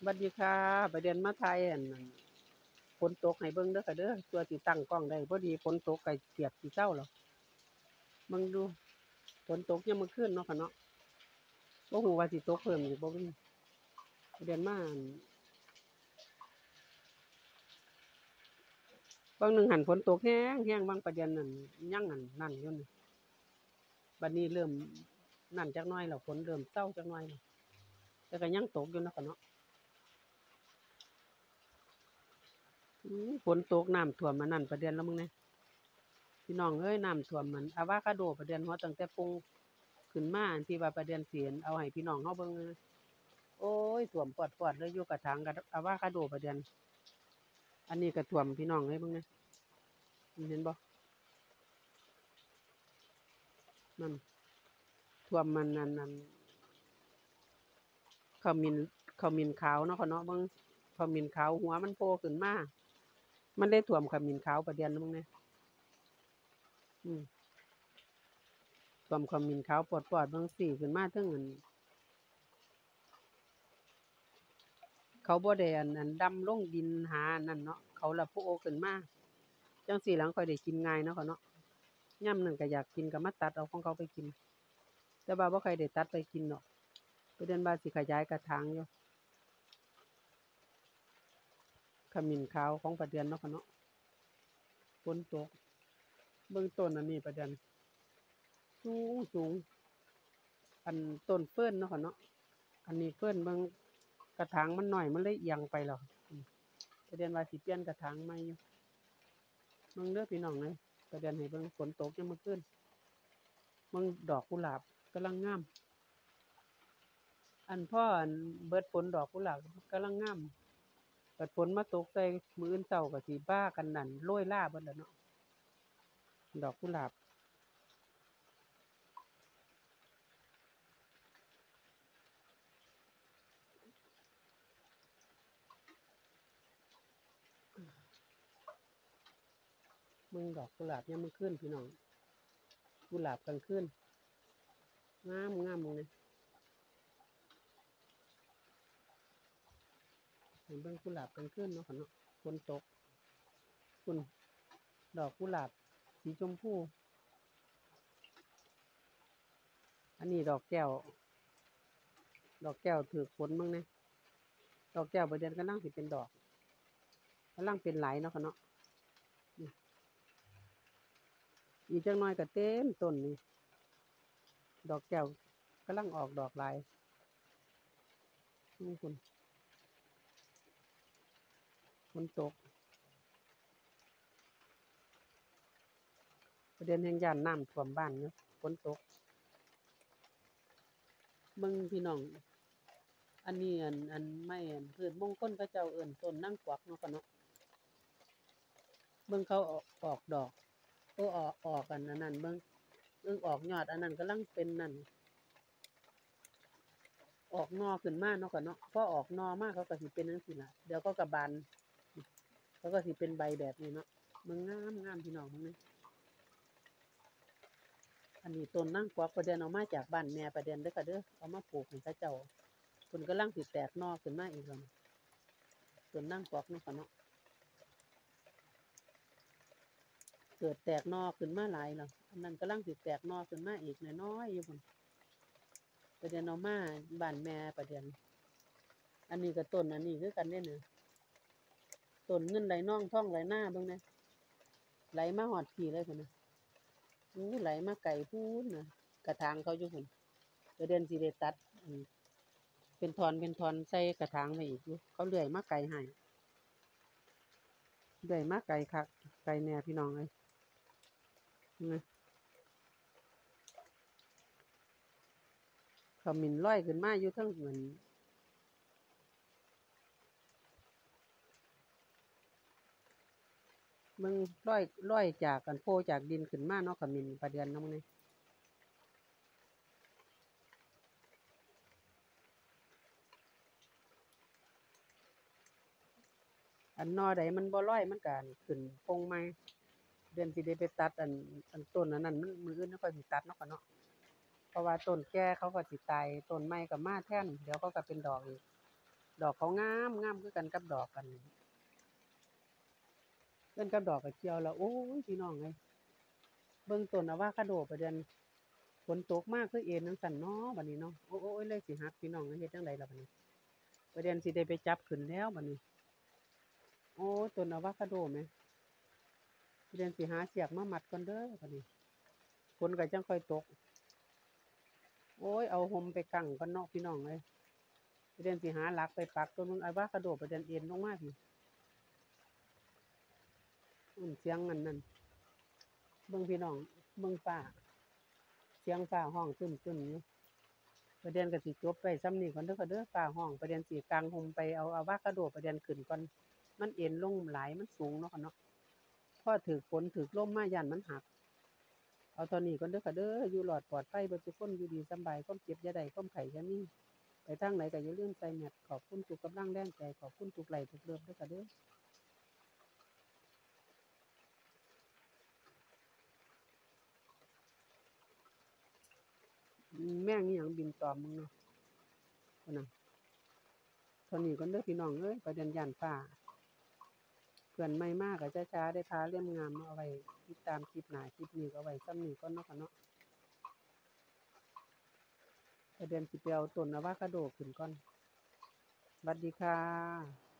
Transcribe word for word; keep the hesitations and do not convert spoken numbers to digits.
สวัสดีค่ะประเด็นมาไทยอันนั้นฝนตกให้เบิ่งเด้อค่ะเด้อตัวสิตั้งกล้องได้พอดีฝนตกไก่เกียบสิเช้าแล้วเบิ่งดูฝนตกยามมื้อคืนเนาะค่ะเนาะบ่ฮู้ว่าสิตกเพิ่มอีกบ่มีประเด็นมาอั่นบางหนึ่งหันฝนตกแรงแรงบางประเด็นนั่นยังอันนั่นอยู่นี่บัดนี้เริ่มนั่นจักหน่อยแล้วฝนเริ่มเซาจักหน่อยแล้วแต่ก็ยังตกอยู่เนาะค่ะเนาะอือฝนตกน้ำท่วมอันนั้นประเด็นแล้วมึงแหน่พี่น้องเอ้ยน้ำท่วมมันอะวาคาโดประเด็นหัวตั้งแต่ปลูกขึ้นมาอันที่ว่าประเด็นสิเห็นเอาให้พี่น้องเฮาเบิ่ง โอ้ยท่วมปอดๆเลยอยู่กระถางกับอะวาคาโดประเดือนอันนี้ก็ท่วมพี่น้องเอ้ยเบิ่งนะเห็นบ่นั่นท่วมมันนั่นนั่นขมิ้นขมิ้นขาวเนาะค่ะเนาะเบิ่งขมิ้นขาวหัวมันโผล่ขึ้นมามันได้ท่วมขมิ้นขาวประเดือนเบิ่งนะอืมท่วมขมิ้นขาวปอดๆเบิ่งสิขึ้นมาเทิงอันเขาบ่ได้อันอันดำลงดินหาอันนั้นเนาะเขาละโผล่ขึ้นมาจังซี่ล่ะค่อยได้กินง่ายเนาะค่ะเนาะยามนั้นก็อยากกินก็มาตัดเอาของเขาไปกินแต่ว่าบ่ค่อยได้ตัดไปกินเนาะประเด็นว่าสิขยายกระถางอยู่ขมิ้นขาวของประเดือนเนาะค่ะเนาะฝนตกเบื้องต้นอันนี้ประเด็นสูงสูงอันต้นเฟิร์นเนาะค่ะเนาะอันนี้เฟิร์นเบิ่งกระถางมันน้อยมันเลยเอียงไปแล้วอืมประเด็นว่าสิเปลี่ยนกระถางใหม่อยู่เบิ่งเด้อพี่น้องเอ้ยประเด็นให้เบิ่งฝนตกยามมื้อคืนเบิ่งดอกกุหลาบกำลังงามอันพออันเบิดฝนดอกกุหลาบกำลังงามบัดฝนมาตกใส่มื้ออื่นเช้าก็สิบ้ากันนั่นโรยราเบิดแล้วเนาะดอกกุหลาบเบิ่งดอกกุหลาบยามมื้อคืนพี่น้องกุหลาบกลางคืนงามงามหมองนี้ให้เบิ่งกุหลาบกลางคืนเนาะค่ะเนาะฝนตกพุ่นดอกกุหลาบสีชมพูอันนี้ดอกแก้วดอกแก้วถูกฝนบ้างนะดอกแก้วประเดือนกำลังสิเป็นดอกกำลังเป็นไหลเนาะค่ะเนาะอืออีกจักหน่อยก็เต็มต้นนี่ดอกแก้วกำลังออกดอกหลายอือพุ่นฝนตกประเดือนแฮ่งย้านน้ำท่วมบ้านอยู่ฝนตกเบิ่งพี่น้องอันนี้อันอันไม้อันพืชมงคลเขาเจ้าเอิ้นต้นนางกวักเนาะค่ะเนาะเบิ่งเขาออกออกดอกโอ้ออกออกอันอันนั้นเบิ่งเบิ่งออกยอดอันนั้นกำลังเป็นนั่นออกหน่อขึ้นมาเนาะค่ะเนาะพอออกหน่อมาเขาก็สิเป็นจังซี่ล่ะเดี๋ยวเขาก็บานเขาก็สิเป็นใบแบบนี้เนาะเบิ่งงามงามพี่น้องเบิ่งนี่อันนี้ต้นนางกวักประเดือนเอามาจากบ้านแม่ประเดือนเด้อค่ะเด้อเอามาปลูกให้เขาเจ้าเพิ่นกำลังสิแตกหน่อขึ้นมาอีกแล้วนี่ต้นนางกวักเนาะค่ะเนาะเกิดแตกหน่อขึ้นมาหลายแล้วอันนั้นกำลังสิแตกหน่อขึ้นมาอีกน้อยๆอยู่พุ่นประเดือนเอามาบ้านแม่ประเดือนอันนี้ก็ต้นอันนี้คือกันเด้อนี่ต้นเงินไหลนองทองไหลนาเบิ่งแหน่ไหลมาฮอดพี่เลยพุ่นน่ะอู้ไหลมาไกลพู้นน่ะกระถางเขาอยู่พุ่นประเดือนสิได้ตัดอันเป็นท่อนเป็นท่อนใส่กระถางไว้อีกอยู่เขาเลื่อยมาไกลให้เลื่อยมาไกลคักไกลแน่พี่น้องเอ้ยนะขมิ้นลอยขึ้นมาอยู่เทิงเหมือนมึงลอยลอยจากกันโผล่จากดินขึ้นมาเนาะขมิ้นประเดือนเนาะมึงนี่อันนอใดมันบ่ลอยมันก็ขึ้นโป่งใหม่เดือนสิได้ไปตัดอันอันต้นอันนั้นมันมื้ออื่นเขาก็สิตัดเนาะค่ะเนาะเพราะว่าต้นแก่เขาก็สิตายต้นใหม่ก็มาแทนเดี๋ยวเขาก็เป็นดอกอีกดอกเขางามงามคือกันกับดอกกันเพิ่นกับดอกก็เกี่ยวแล้วโอ้ยพี่น้องเอ้ยเบิ่งต้นอะโวคาโดประเด็นฝนตกมาคือเอ็นจังซั่นเนาะบัดนี้เนาะโอ้ๆเลยสิหักพี่น้องเฮ็ดจังไดล่ะบัดนี้ประเด็นสิได้ไปจับขึ้นแล้วบัดนี้โอ้ต้นอะโวคาโดแหมประเด็นสิหาเสียกมามัดก่อนเด้อบัดนี้ฝนก็จังค่อยตกโอ้ยเอาห่มไปกั้งก่อนเนาะพี่น้องเอ้ยประเด็นสิหาหลักไปปักต้นอะโวคาโดประเด็นเอ็นลงมาพี่อือเสียงอันนั้นเบิ่งพี่น้องเบิ่งฟ้าเสียงฟ้าร้องตึ้มๆอยู่ประเด็นก็สิจบไปส่ำนี้ก่อนเด้อค่ะเด้อฟ้าร้องประเด็นสิกางร่มไปเอาอะโวคาโดประเด็นขึ้นก่อนมันเอ็นลงหลายมันสูงเนาะค่ะเนาะพอถูกฝนถูกลมมาย้านมันหักเอาเท่านี้ก่อนเด้อค่ะเด้ออยู่รอดปลอดภัยเบิดทุกคนอยู่ดีสำบายความเจ็บอย่าได้ความไข้อย่ามีไปทางไหนก็อย่าลืมใส่แมสขอบคุณทุกกำลังแรงใจขอบคุณทุกไลก์ทุกเลิฟเด้อค่ะเด้อแม่งอีหยังบินตอมมึงเนาะพุ่นน่ะเท่านี้ก่อนเด้อพี่น้องเอ้ยประเด็นย้านฟ้าเพื่อนใหม่มาก็ช้าๆได้พาเล่มงามเอาไว้ติดตามคลิปหน้าคลิปนี้ก็เอาไว้ส่ำนี้ก่อนเนาะค่ะเนาะประเด็นสิไปเอาต้นอะโวคาโดขึ้นก่อนสวัสดีค่ะ